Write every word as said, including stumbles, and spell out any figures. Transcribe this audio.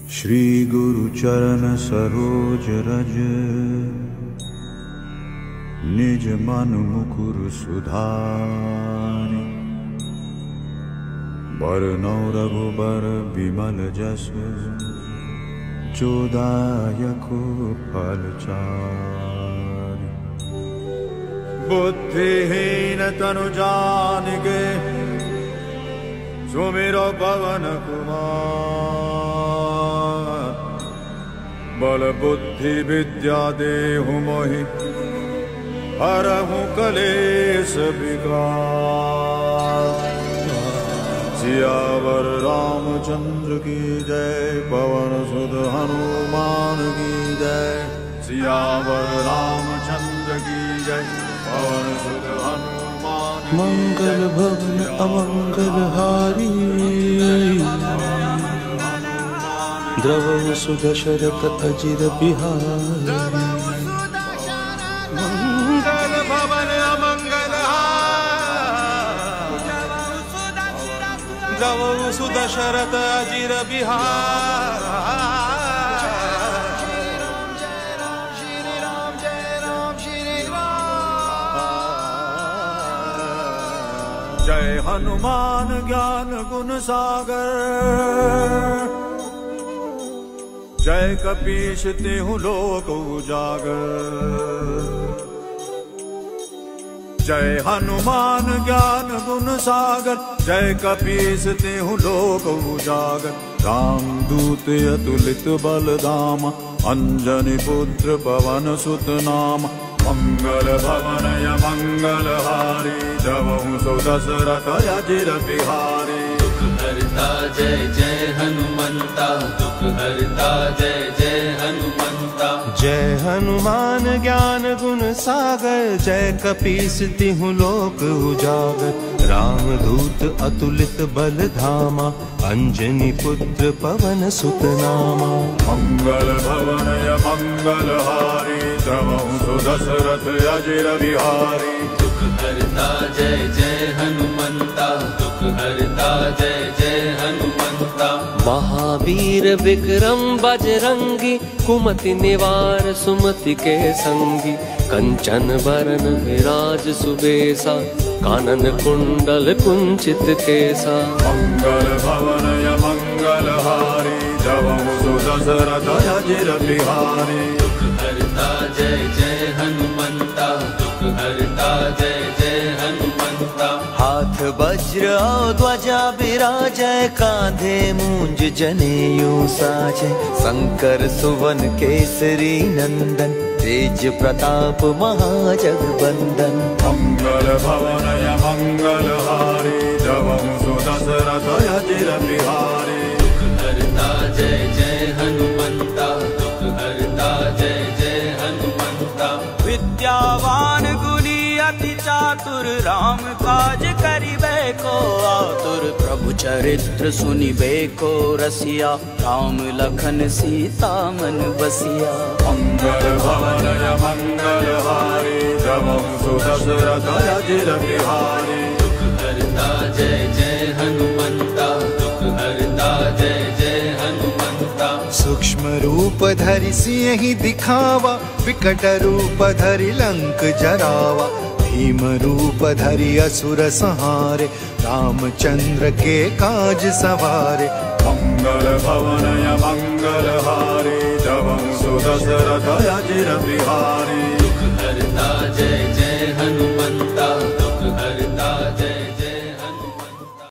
श्री गुरु चरण सरोज रज, निज मन मुकुर सुधारि। बरनौ रघुबर विमल जस, जो दायक फल चारि। बुद्धिहीन तनु जानिके, सुमिरो पवन कुमार। बल बुद्धि विद्या देहु मोहि, हरहु कलेश विकार। सियावर रामचंद्र की जय, पवन सुत हनुमान की जय। सियावर रामचंद्र की जय, पवन सुत हनुमान। मंगल भवन अमंगल हारी, द्रवहु सुदशरथ अजिर बिहारी। मंगल भवन अमंगल हारी, द्रवहु सुदशरथ अजिर बिहारी। जय हनुमान ज्ञान गुण सागर, जय कपीश तिहु लोक उजागर। जय हनुमान ज्ञान गुण सागर, जय कपीश तिहु लोक उजागर। रामदूत अतुलित बल धामा, अंजनी पुत्र पवन सुत नामा। मंगल भवन मंगल हारी, जवहु सो दशरथ अजिर बिहारी। दुख हरता जय जय हनुमंता, दुख हरता जय जय हनुमंता। जय हनुमान ज्ञान गुण सागर, जय कपीस तिहु लोक उजागर। रामदूत अतुलित बल धामा, अंजनी पुत्र पवन सुत नामा। मंगल भवन मंगल हारी, जवहु सो दशरथ अजिर बिहारी। दुख हरता जय जय हनुमंता, दुख हरता जय जय हनुमंता। महावीर विक्रम बजरंगी, कुमति निवार सुमति के संगी। कंचन बरन विराज सुबेसा, कानन कुंडल कुंचित केसा। मंगल भवन मंगल हारी, जवहु सो दशरथ अजिर बिहारी। दुख हरता जय जय हनुमंता, दुख हरता जय जय हनुमंता। हाथ वज्र और ध्वजा बिराजय, कांधे मूंज जनेऊ साजय। शंकर सुवन केसरी नंदन, तेज प्रताप महाजगबंदन। मंगल भवन मंगल हारी, जवहु सो दशरथ अजिर बिहारी। दुख हरता जय जय हनुमंता, दुख हरता जय जय हनुमंता। विद्यावान गुणी अति चातुर, राम काज करिबे को आतुर। प्रभु चरित्र सुनिबे को रसिया, राम लखन सीता मन बसिया। मंगल भवन मंगल हारी, जवहु सो दशरथ अजिर बिहारी। दुख हरता जय जय हनुमंता, दुख हरता जय जय हनुमंता। सूक्ष्म रूप धरि सियहि दिखावा, विकट रूप धरि लंक जरावा। भीम रूप धरि असुर संहारे, रामचंद्र के काज सवारे। मंगल भवन मंगल हारी, जवहु सो दशरथ अजिर बिहारी।